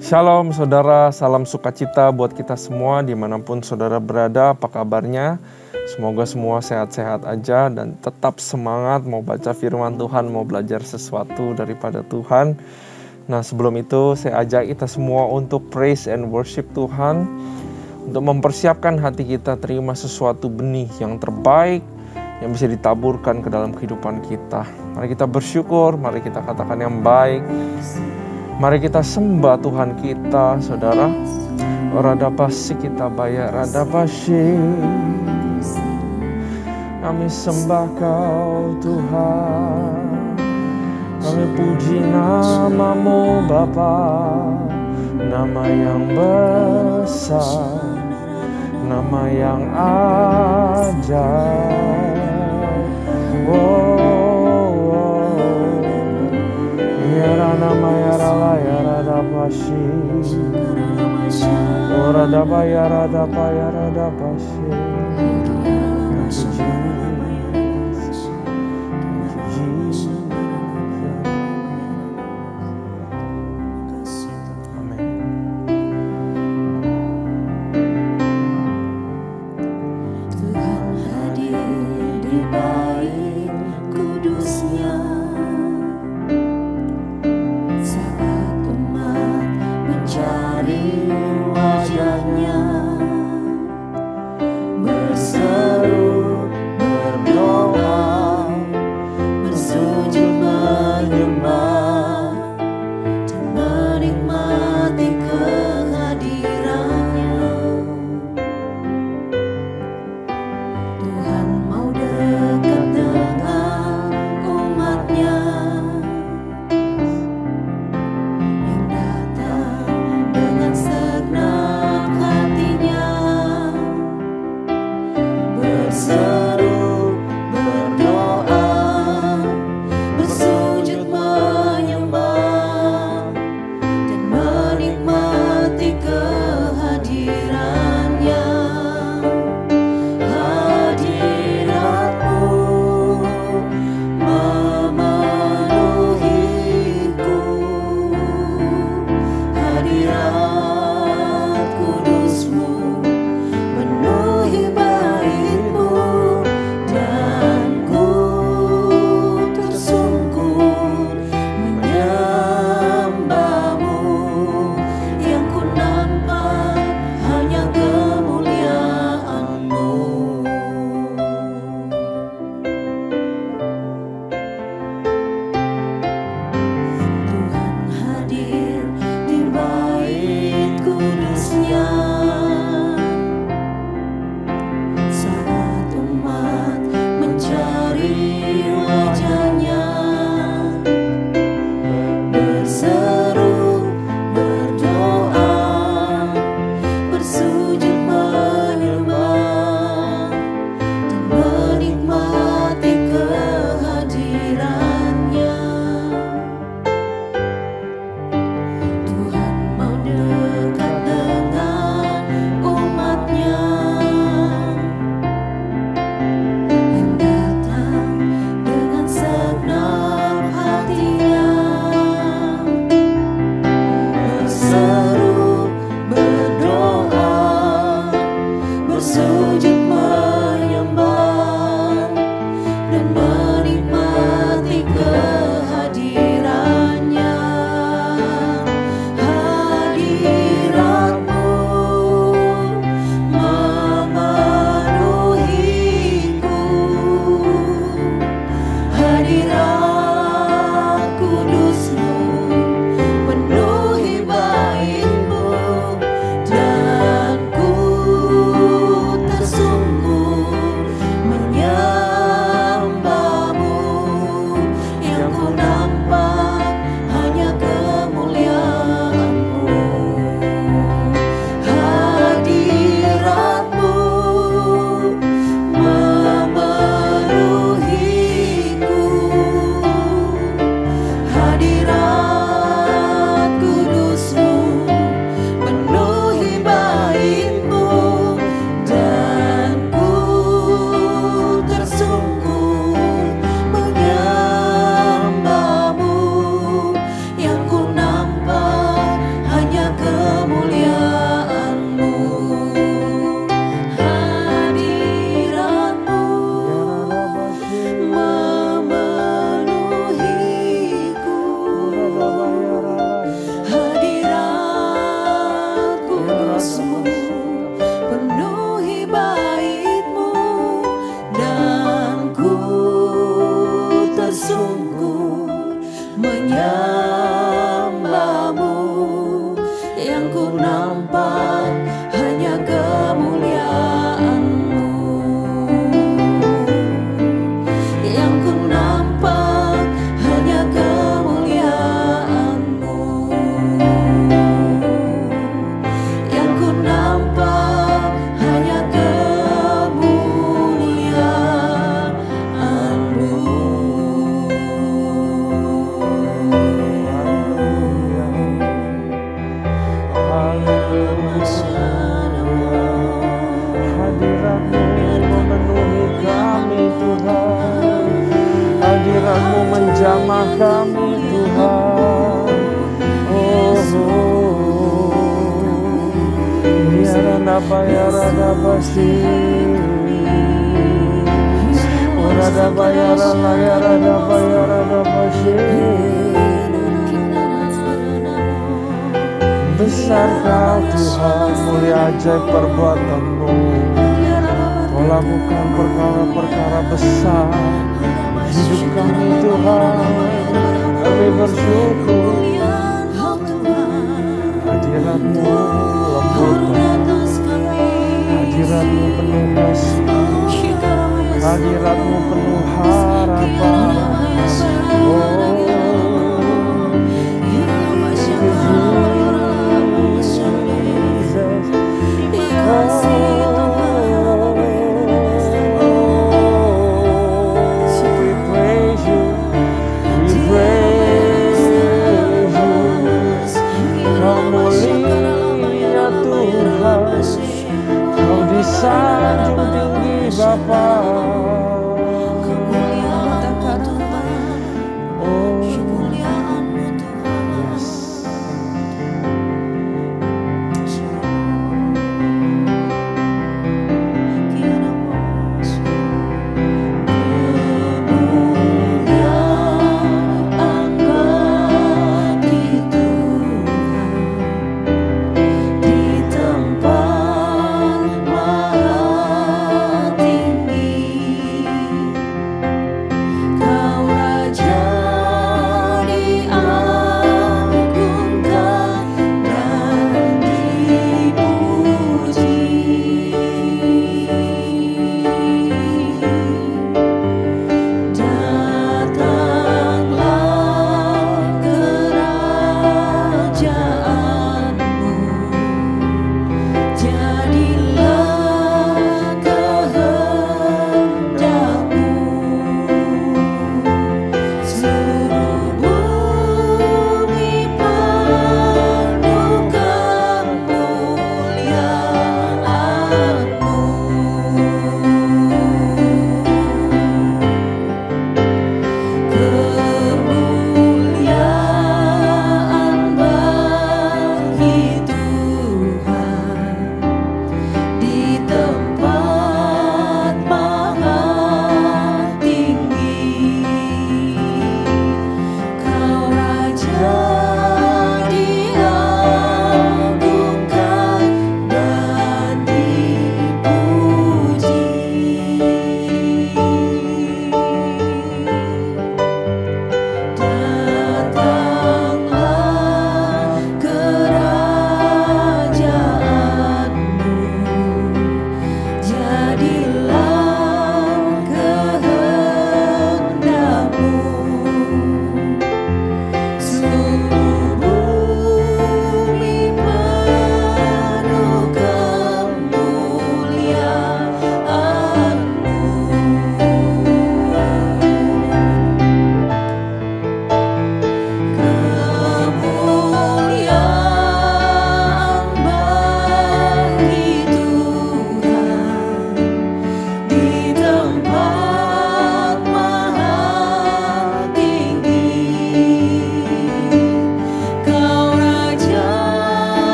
Shalom saudara, salam sukacita buat kita semua dimanapun saudara berada, apa kabarnya? Semoga semua sehat-sehat aja dan tetap semangat mau baca firman Tuhan, mau belajar sesuatu daripada Tuhan. Nah sebelum itu saya ajak kita semua untuk praise and worship Tuhan, untuk mempersiapkan hati kita terima sesuatu benih yang terbaik yang bisa ditaburkan ke dalam kehidupan kita. Mari kita bersyukur, mari kita katakan yang baik. Mari kita sembah Tuhan kita, saudara. Radapasi kita bayar, radapasi. Kami sembah Kau Tuhan. Kami puji namamu Bapa, nama yang besar, nama yang ajaib. Yara nama yara la yara dapashi, ora dapa yara dapashi. Wajahnya Basi. Rada bayaran laya rada bayaran basi. Besar kau Tuhan, mulia ajaib perbuatan-Mu. Kau lakukan perkara-perkara besar hidup kami Tuhan. Kami bersyukur hadirat-Mu lembut, hadirat-Mu penuh kasih, hadirat-Mu penuh harapan. Sanjung tinggi Bapa,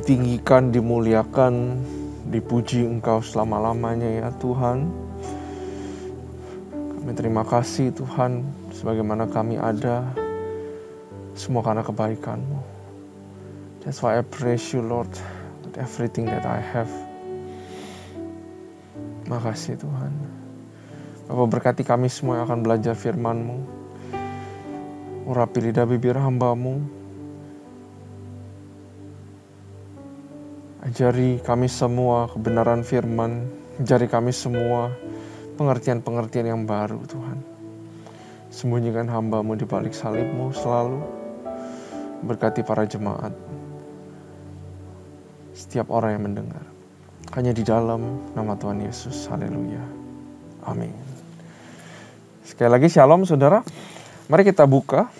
ditinggikan, dimuliakan, dipuji Engkau selama-lamanya ya Tuhan. Kami terima kasih Tuhan, sebagaimana kami ada, semua karena kebaikan-Mu. That's why I praise You Lord with everything that I have. Makasih Tuhan. Bapak berkati kami semua yang akan belajar firman-Mu. Urapi lidah bibir hamba-Mu. Ajari kami semua kebenaran firman. Ajari kami semua pengertian-pengertian yang baru Tuhan. Sembunyikan hamba-Mu di balik salib-Mu selalu. Berkati para jemaat. Setiap orang yang mendengar. Hanya di dalam nama Tuhan Yesus. Haleluya. Amin. Sekali lagi shalom saudara. Mari kita buka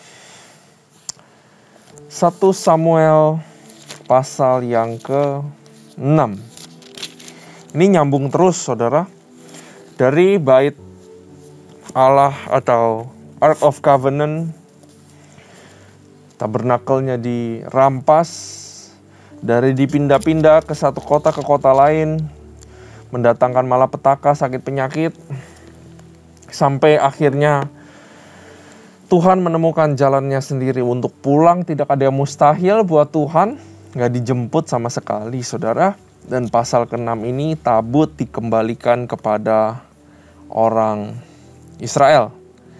1 Samuel pasal yang ke-6. Ini nyambung terus saudara. Dari bait Allah atau Ark of Covenant. Tabernakelnya dirampas. Dari dipindah-pindah ke satu kota ke kota lain. Mendatangkan malapetaka, sakit penyakit. Sampai akhirnya Tuhan menemukan jalannya sendiri untuk pulang. Tidak ada yang mustahil buat Tuhan. Gak dijemput sama sekali saudara. Dan pasal ke-6 ini tabut dikembalikan kepada orang Israel.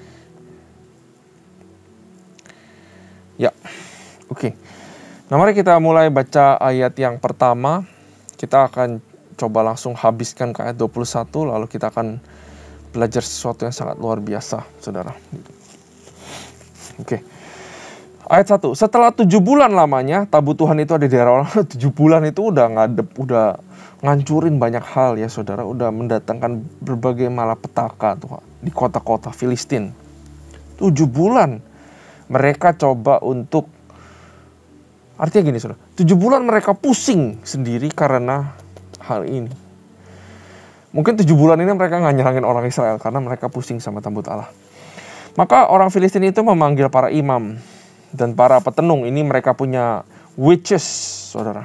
Ya, oke. Nah mari kita mulai baca ayat yang pertama. Kita akan coba langsung habiskan ke ayat 21. Lalu kita akan belajar sesuatu yang sangat luar biasa saudara. Oke. Ayat 1, setelah 7 bulan lamanya, tabut Tuhan itu ada di daerah orang. 7 bulan itu udah ngadep, udah ngancurin banyak hal ya saudara. Udah mendatangkan berbagai malapetaka Tuhan di kota-kota Filistin. 7 bulan mereka coba untuk, artinya gini saudara, 7 bulan mereka pusing sendiri karena hal ini. Mungkin 7 bulan ini mereka gak nyerangin orang Israel karena mereka pusing sama tabut Allah. Maka orang Filistin itu memanggil para imam dan para petenung. Ini mereka punya witches, saudara.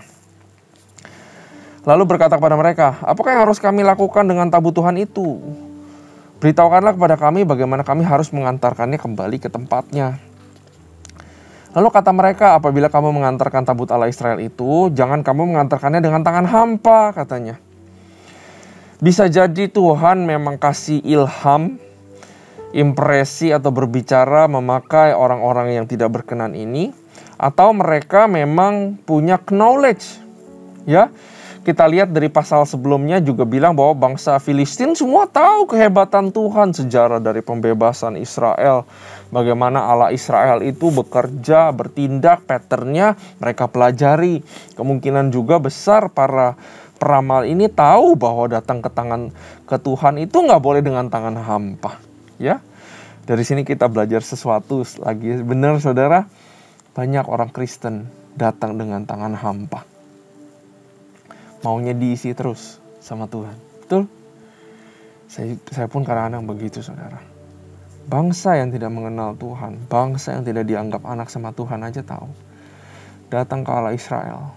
Lalu berkata kepada mereka, apakah yang harus kami lakukan dengan tabut Tuhan itu? Beritahukanlah kepada kami bagaimana kami harus mengantarkannya kembali ke tempatnya. Lalu kata mereka, apabila kamu mengantarkan tabut Allah Israel itu, jangan kamu mengantarkannya dengan tangan hampa, katanya. Bisa jadi Tuhan memang kasih ilham, impresi atau berbicara memakai orang-orang yang tidak berkenan ini, atau mereka memang punya knowledge. Ya, kita lihat dari pasal sebelumnya juga bilang bahwa bangsa Filistin semua tahu kehebatan Tuhan, sejarah dari pembebasan Israel, bagaimana Allah Israel itu bekerja, bertindak, patternnya mereka pelajari. Kemungkinan juga besar para peramal ini tahu bahwa datang ke Tuhan itu nggak boleh dengan tangan hampa. Ya, dari sini kita belajar sesuatu lagi. Benar saudara, banyak orang Kristen datang dengan tangan hampa. Maunya diisi terus sama Tuhan. Betul? Saya pun kadang-kadang begitu saudara. Bangsa yang tidak mengenal Tuhan, bangsa yang tidak dianggap anak sama Tuhan aja tahu. Datang ke Allah Israel.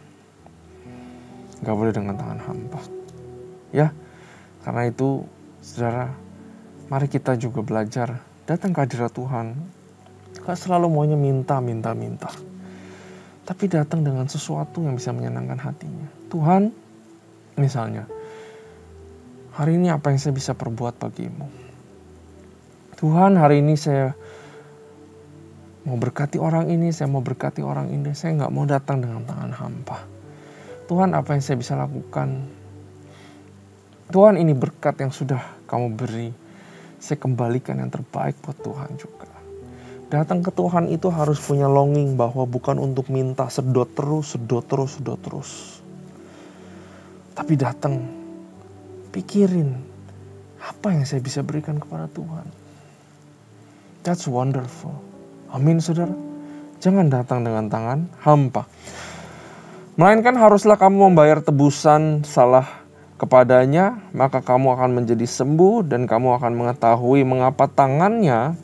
Gak boleh dengan tangan hampa. Ya, karena itu saudara, mari kita juga belajar datang ke hadirat Tuhan. Gak selalu maunya minta. Tapi datang dengan sesuatu yang bisa menyenangkan hatinya. Tuhan, misalnya, hari ini apa yang saya bisa perbuat bagimu? Tuhan, hari ini saya mau berkati orang ini, saya mau berkati orang ini. Saya gak mau datang dengan tangan hampa. Tuhan, apa yang saya bisa lakukan? Tuhan, ini berkat yang sudah kamu beri. Saya kembalikan yang terbaik buat Tuhan juga. Datang ke Tuhan itu harus punya longing bahwa bukan untuk minta sedot terus. Tapi datang, pikirin apa yang saya bisa berikan kepada Tuhan. That's wonderful. Amin saudara. Jangan datang dengan tangan hampa. Melainkan haruslah kamu membayar tebusan salah kepadanya, maka kamu akan menjadi sembuh dan kamu akan mengetahui mengapa tangannya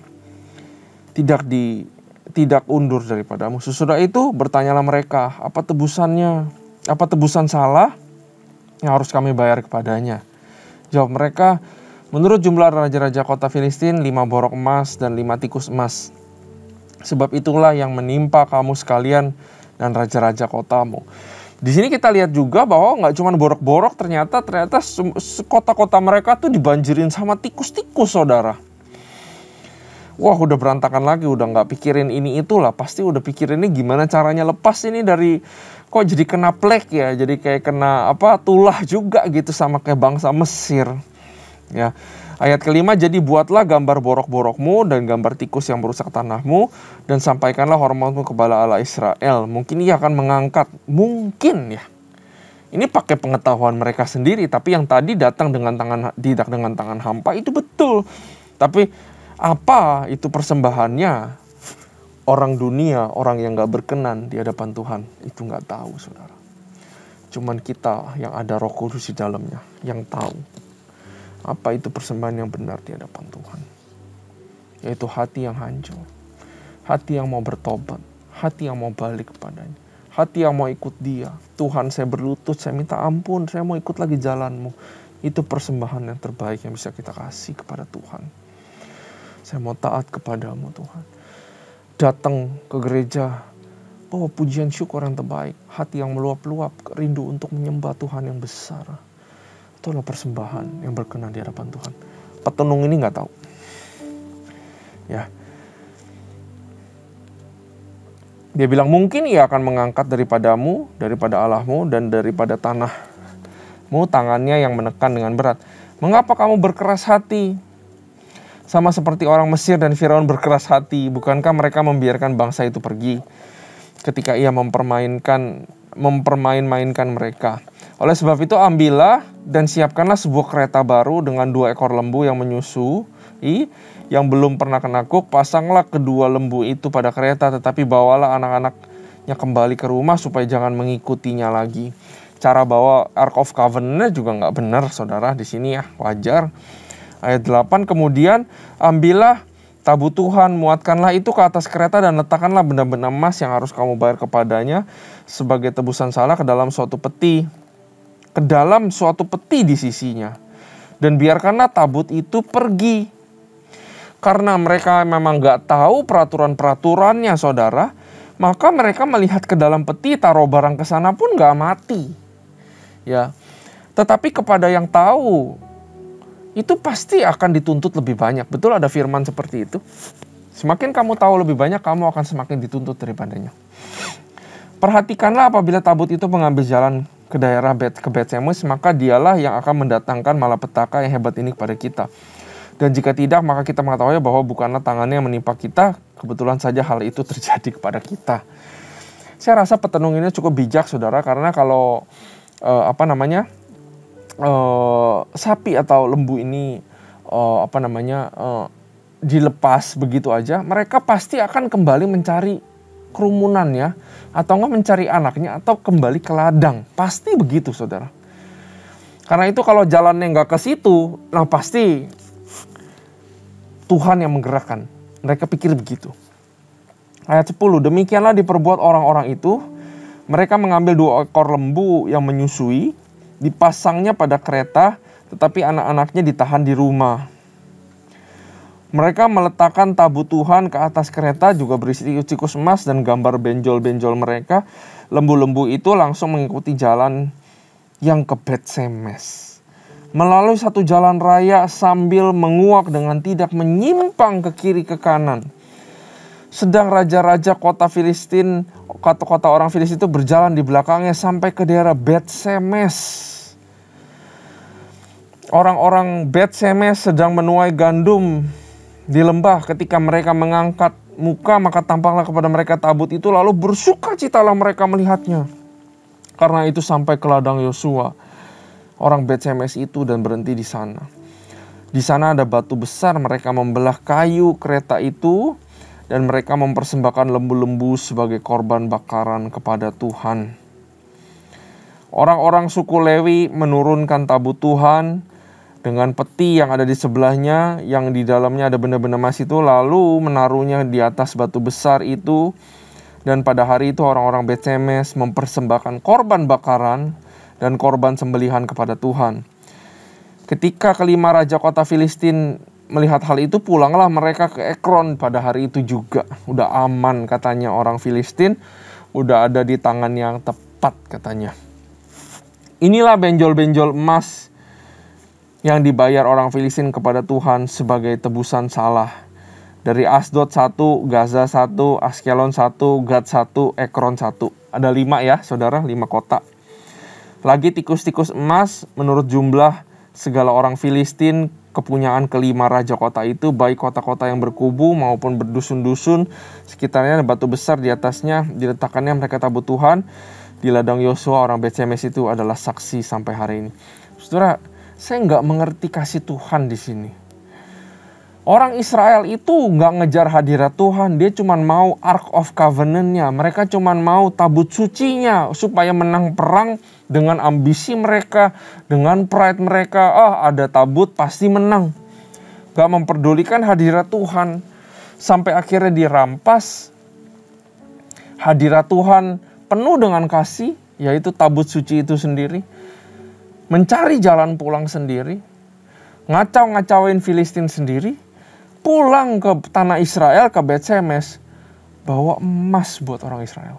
tidak undur daripadamu. Sesudah itu bertanyalah mereka, apa tebusannya? Apa tebusan salah yang harus kami bayar kepadanya? Jawab mereka, menurut jumlah raja-raja kota Filistin, 5 borok emas dan 5 tikus emas. Sebab itulah yang menimpa kamu sekalian dan raja-raja kotamu. Di sini kita lihat juga bahwa nggak cuma borok-borok, ternyata kota-kota mereka tuh dibanjirin sama tikus-tikus, saudara. Wah, udah berantakan lagi, udah nggak pikirin ini itulah, pasti udah pikirin ini gimana caranya lepas ini dari, kok jadi kena plague ya, jadi kayak kena tulah juga gitu sama kayak bangsa Mesir. Ya. Ayat kelima, jadi buatlah gambar borok-borokmu dan gambar tikus yang merusak tanahmu, dan sampaikanlah hormatmu kepada Allah Israel. Mungkin ia akan mengangkat, mungkin ya. Ini pakai pengetahuan mereka sendiri, tapi yang tadi datang dengan tangan hampa itu betul. Tapi apa itu persembahannya? Orang dunia, orang yang gak berkenan di hadapan Tuhan, itu gak tahu, saudara. Cuman kita yang ada Roh Kudus di dalamnya, yang tahu apa itu persembahan yang benar di hadapan Tuhan. Yaitu hati yang hancur, hati yang mau bertobat, hati yang mau balik kepadanya, hati yang mau ikut Dia. Tuhan, saya berlutut, saya minta ampun, saya mau ikut lagi jalan-Mu. Itu persembahan yang terbaik yang bisa kita kasih kepada Tuhan. Saya mau taat kepadamu, Tuhan. Datang ke gereja, bawa pujian syukur yang terbaik, hati yang meluap-luap, rindu untuk menyembah Tuhan yang besar. Itulah persembahan yang berkenan di hadapan Tuhan. Petunung ini nggak tahu. Ya. Dia bilang mungkin ia akan mengangkat daripada Allahmu dan daripada tanahmu tangannya yang menekan dengan berat. Mengapa kamu berkeras hati? Sama seperti orang Mesir dan Firaun berkeras hati. Bukankah mereka membiarkan bangsa itu pergi ketika ia mempermain-mainkan mereka? Oleh sebab itu ambillah dan siapkanlah sebuah kereta baru dengan 2 ekor lembu yang menyusui, yang belum pernah kenakuk. Pasanglah kedua lembu itu pada kereta, tetapi bawalah anak-anaknya kembali ke rumah supaya jangan mengikutinya lagi. Cara bawa Ark of Covenant-nya juga nggak benar, saudara. Di sini ya wajar. Ayat 8, kemudian ambillah tabut Tuhan, muatkanlah itu ke atas kereta dan letakkanlah benda-benda emas yang harus kamu bayar kepadanya sebagai tebusan salah ke dalam suatu peti di sisinya. Dan biarkanlah tabut itu pergi. Karena mereka memang gak tahu peraturan-peraturannya, saudara, maka mereka melihat ke dalam peti, taruh barang ke sana pun gak mati. Ya. Tetapi kepada yang tahu, itu pasti akan dituntut lebih banyak. Betul, ada firman seperti itu. Semakin kamu tahu lebih banyak, kamu akan semakin dituntut daripadanya. Perhatikanlah apabila tabut itu mengambil jalan ke daerah Bet-Semes, maka dialah yang akan mendatangkan malapetaka yang hebat ini kepada kita. Dan jika tidak, maka kita mengetahui bahwa bukanlah tangannya yang menimpa kita, kebetulan saja hal itu terjadi kepada kita. Saya rasa petenung ini cukup bijak, saudara, karena kalau sapi atau lembu ini dilepas begitu aja, mereka pasti akan kembali mencari kerumunannya, atau enggak mencari anaknya, atau kembali ke ladang. Pasti begitu, saudara. Karena itu kalau jalannya nggak ke situ, nah pasti Tuhan yang menggerakkan. Mereka pikir begitu. Ayat 10, demikianlah diperbuat orang-orang itu. Mereka mengambil 2 ekor lembu yang menyusui, dipasangnya pada kereta, tetapi anak-anaknya ditahan di rumah. Mereka meletakkan tabut Tuhan ke atas kereta, juga berisi tikus emas dan gambar benjol-benjol mereka. Lembu-lembu itu langsung mengikuti jalan yang ke Bet-Semes, melalui satu jalan raya sambil menguak dengan tidak menyimpang ke kiri ke kanan. Sedang raja-raja kota Filistin, kota orang Filistin itu berjalan di belakangnya sampai ke daerah Bet-Semes. Orang-orang Bet-Semes sedang menuai gandum di lembah. Ketika mereka mengangkat muka, maka tampaklah kepada mereka tabut itu, lalu bersukacitalah mereka melihatnya. Karena itu sampai ke ladang Yosua, orang Bet-Semes itu, dan berhenti di sana. Di sana ada batu besar, mereka membelah kayu kereta itu, dan mereka mempersembahkan lembu-lembu sebagai korban bakaran kepada Tuhan. Orang-orang suku Lewi menurunkan tabut Tuhan dengan peti yang ada di sebelahnya, yang di dalamnya ada benda-benda emas itu, lalu menaruhnya di atas batu besar itu, Dan pada hari itu orang-orang Bet-Semes mempersembahkan korban bakaran dan korban sembelihan kepada Tuhan. Ketika kelima raja kota Filistin melihat hal itu, pulanglah mereka ke Ekron pada hari itu juga. Udah aman katanya orang Filistin, udah ada di tangan yang tepat katanya. Inilah benjol-benjol emas yang dibayar orang Filistin kepada Tuhan sebagai tebusan salah. Dari Asdod 1, Gaza 1, Askelon 1, Gad 1, Ekron 1. Ada 5 ya saudara, 5 kota. Lagi tikus-tikus emas menurut jumlah segala orang Filistin, kepunyaan kelima raja kota itu, baik kota-kota yang berkubu maupun berdusun-dusun. Sekitarnya ada batu besar di atasnya, diletakkannya mereka tabut Tuhan. Di ladang Yosua orang Bet-Semes itu adalah saksi sampai hari ini. Saudara, saya nggak mengerti kasih Tuhan di sini. Orang Israel itu nggak ngejar hadirat Tuhan, dia cuma mau Ark of Covenant-nya. Mereka cuma mau tabut sucinya supaya menang perang dengan ambisi mereka, dengan pride mereka. Ada tabut pasti menang. Gak memperdulikan hadirat Tuhan. Sampai akhirnya dirampas. Hadirat Tuhan penuh dengan kasih, yaitu tabut suci itu sendiri. Mencari jalan pulang sendiri. Ngacau-ngacauin Filistin sendiri. Pulang ke tanah Israel, ke Bet-Semes, bawa emas buat orang Israel.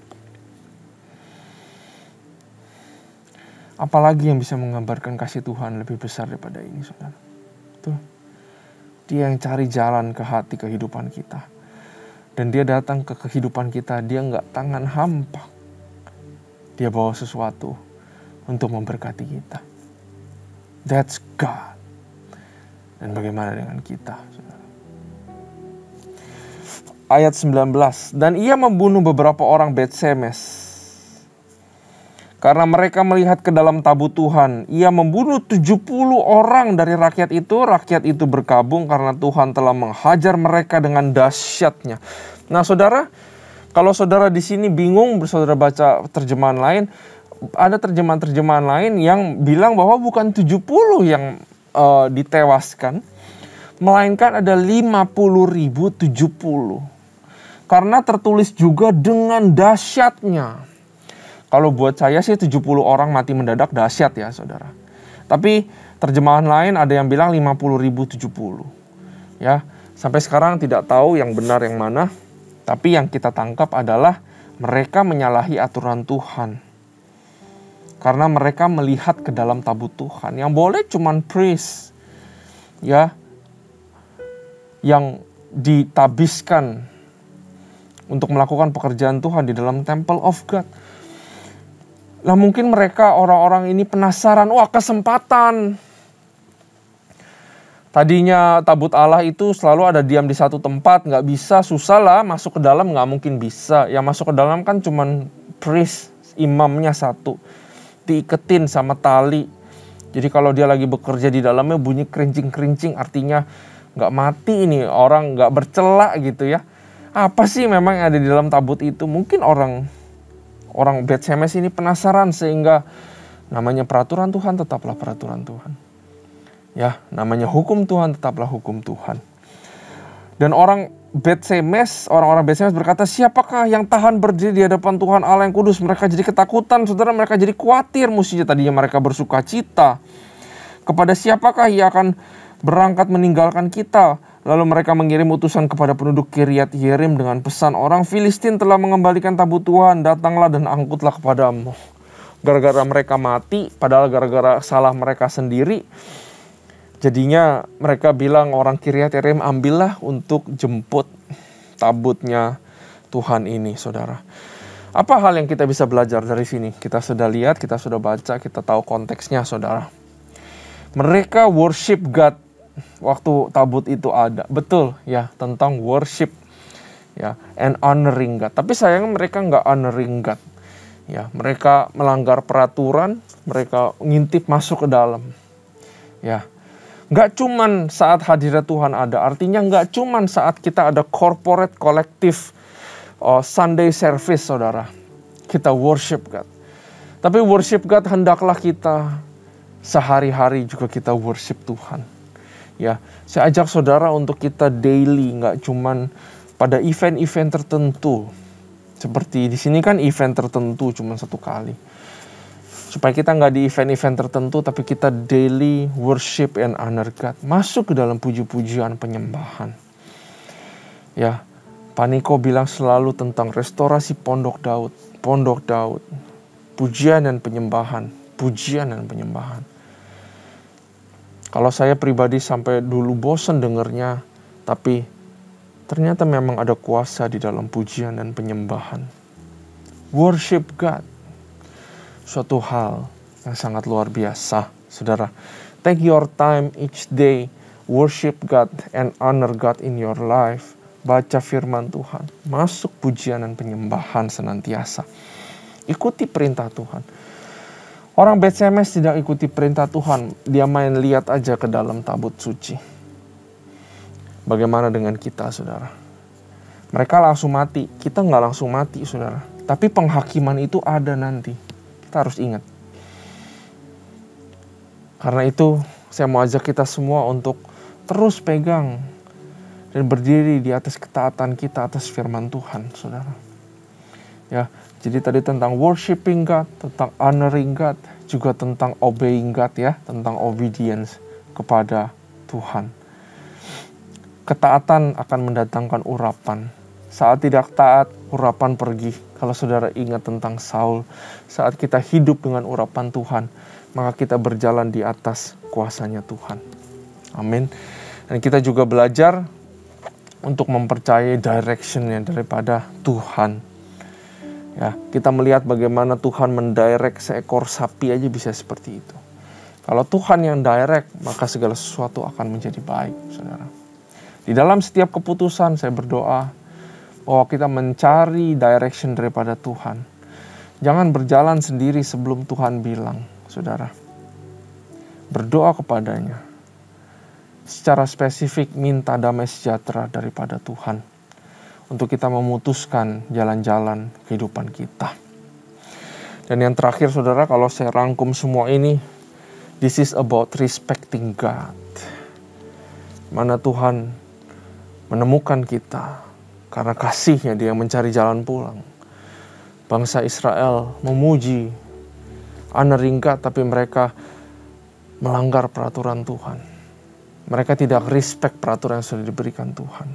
Apalagi yang bisa menggambarkan kasih Tuhan lebih besar daripada ini, saudara? Tuh, dia yang cari jalan ke hati kehidupan kita. Dan dia datang ke kehidupan kita, dia nggak tangan hampa. Dia bawa sesuatu untuk memberkati kita. That's God. Dan bagaimana dengan kita, saudara? Ayat 19. Dan ia membunuh beberapa orang Bet-Semes. Karena mereka melihat ke dalam tabut Tuhan. Ia membunuh 70 orang dari rakyat itu. Rakyat itu berkabung karena Tuhan telah menghajar mereka dengan dahsyatnya. Nah saudara, kalau saudara di sini bingung, saudara baca terjemahan lain. Ada terjemahan-terjemahan lain yang bilang bahwa bukan 70 yang ditewaskan. Melainkan ada 50.070. Karena tertulis juga dengan dahsyatnya. Kalau buat saya sih 70 orang mati mendadak dahsyat ya saudara. Tapi terjemahan lain ada yang bilang 50.070. Ya, sampai sekarang tidak tahu yang benar yang mana. Tapi yang kita tangkap adalah mereka menyalahi aturan Tuhan. Karena mereka melihat ke dalam tabut Tuhan. Yang boleh cuman priest. Ya, yang ditabiskan untuk melakukan pekerjaan Tuhan di dalam Temple of God. Lah mungkin mereka orang-orang ini penasaran, wah kesempatan. Tadinya tabut Allah itu selalu ada diam di satu tempat, nggak bisa, susah lah masuk ke dalam, nggak mungkin bisa. Yang masuk ke dalam kan cuman priest, imamnya satu, diiketin sama tali. Jadi kalau dia lagi bekerja di dalamnya bunyi kerincing-kerincing, artinya nggak mati ini, orang nggak bercela gitu ya. Apa sih memang yang ada di dalam tabut itu? Mungkin orang Bet-Semes ini penasaran sehingga namanya peraturan Tuhan tetaplah peraturan Tuhan. Ya, namanya hukum Tuhan tetaplah hukum Tuhan. Dan orang-orang Bet-Semes berkata, siapakah yang tahan berdiri di hadapan Tuhan Allah yang kudus? Mereka jadi ketakutan, saudara, mereka jadi khawatir. Mestinya tadinya mereka bersuka cita. Kepada siapakah ia akan berangkat meninggalkan kita? Lalu mereka mengirim utusan kepada penduduk Kiryat Yearim dengan pesan, orang Filistin telah mengembalikan tabut Tuhan, datanglah dan angkutlah kepadamu. Gara-gara mereka mati, padahal gara-gara salah mereka sendiri. Jadinya mereka bilang orang Kiryat Yearim, ambillah untuk jemput tabutnya Tuhan ini, saudara. Apa hal yang kita bisa belajar dari sini? Kita sudah lihat, kita sudah baca, kita tahu konteksnya, saudara. Mereka worship God waktu tabut itu ada. Betul ya, tentang worship ya, and honoring God. Tapi sayangnya mereka nggak honoring God. Ya, mereka melanggar peraturan, mereka ngintip masuk ke dalam. Ya. Nggak cuman saat hadirat Tuhan ada, artinya nggak cuman saat kita ada corporate kolektif Sunday service, saudara. Kita worship God. Tapi worship God hendaklah kita sehari-hari juga kita worship Tuhan. Ya, saya ajak saudara untuk kita daily, nggak cuman pada event-event tertentu. Seperti di sini kan event tertentu cuma 1 kali. Supaya kita nggak di event-event tertentu, tapi kita daily worship and honor God. Masuk ke dalam puji-pujian penyembahan. Ya, Paniko bilang selalu tentang restorasi Pondok Daud. Pondok Daud. Pujian dan penyembahan. Pujian dan penyembahan. Kalau saya pribadi sampai dulu bosan dengernya, tapi ternyata memang ada kuasa di dalam pujian dan penyembahan. Worship God. Suatu hal yang sangat luar biasa, saudara. Take your time each day, worship God and honor God in your life. Baca firman Tuhan, masuk pujian dan penyembahan senantiasa. Ikuti perintah Tuhan. Orang Bet-Semes tidak ikuti perintah Tuhan, dia main lihat aja ke dalam tabut suci. Bagaimana dengan kita, saudara? Mereka langsung mati, kita nggak langsung mati, saudara. Tapi penghakiman itu ada nanti. Kita harus ingat. Karena itu saya mau ajak kita semua untuk terus pegang dan berdiri di atas ketaatan kita atas firman Tuhan, saudara. Ya, jadi tadi tentang worshiping God, tentang honoring God, juga tentang obeying God ya, tentang obedience kepada Tuhan. Ketaatan akan mendatangkan urapan. Saat tidak taat, urapan pergi. Kalau saudara ingat tentang Saul, saat kita hidup dengan urapan Tuhan, maka kita berjalan di atas kuasanya Tuhan. Amin. Dan kita juga belajar untuk mempercayai direction-nya daripada Tuhan. Ya, kita melihat bagaimana Tuhan mendirect seekor sapi aja bisa seperti itu. Kalau Tuhan yang direct, maka segala sesuatu akan menjadi baik, saudara. Di dalam setiap keputusan saya berdoa bahwa kita mencari direction daripada Tuhan. Jangan berjalan sendiri sebelum Tuhan bilang, saudara. Berdoa kepadanya. Secara spesifik minta damai sejahtera daripada Tuhan. Untuk kita memutuskan jalan-jalan kehidupan kita. Dan yang terakhir, saudara, kalau saya rangkum semua ini, this is about respecting God. Mana Tuhan menemukan kita. Karena kasihnya dia mencari jalan pulang. Bangsa Israel memuji, honoring God, tapi mereka melanggar peraturan Tuhan. Mereka tidak respect peraturan yang sudah diberikan Tuhan.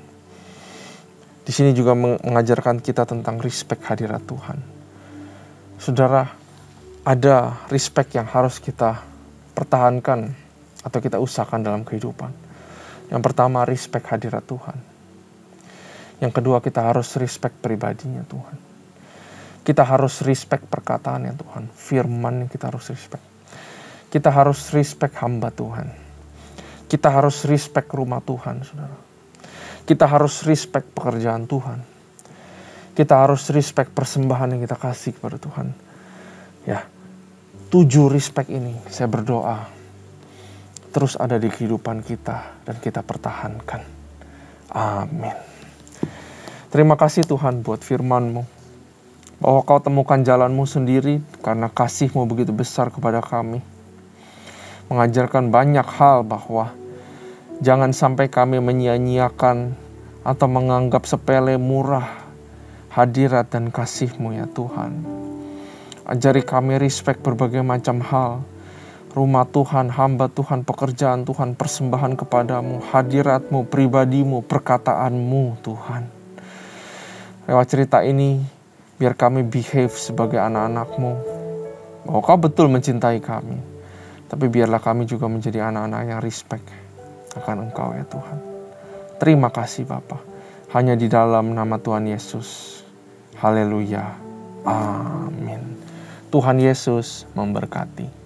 Di sini juga mengajarkan kita tentang respect hadirat Tuhan. Saudara, ada respect yang harus kita pertahankan atau kita usahakan dalam kehidupan. Yang pertama, respect hadirat Tuhan. Yang kedua, kita harus respect pribadinya Tuhan. Kita harus respect perkataannya Tuhan. Firman kita harus respect. Kita harus respect hamba Tuhan. Kita harus respect rumah Tuhan, saudara. Kita harus respect pekerjaan Tuhan. Kita harus respect persembahan yang kita kasih kepada Tuhan. Ya, 7 respect ini saya berdoa terus ada di kehidupan kita dan kita pertahankan. Amin. Terima kasih Tuhan buat firman-Mu. Bahwa Kau temukan jalan-Mu sendiri karena kasih-Mu begitu besar kepada kami. Mengajarkan banyak hal bahwa jangan sampai kami menyia-nyiakan atau menganggap sepele murah hadirat dan kasih-Mu ya Tuhan. Ajari kami respect berbagai macam hal. Rumah Tuhan, hamba Tuhan, pekerjaan Tuhan, persembahan kepadamu, hadirat-Mu, pribadi-Mu, perkataan-Mu Tuhan. Lewat cerita ini, biar kami behave sebagai anak-anak-Mu. Bahwa Kau betul mencintai kami. Tapi biarlah kami juga menjadi anak-anak yang respect akan Engkau ya Tuhan. Terima kasih Bapa. Hanya di dalam nama Tuhan Yesus. Haleluya. Amin. Tuhan Yesus memberkati.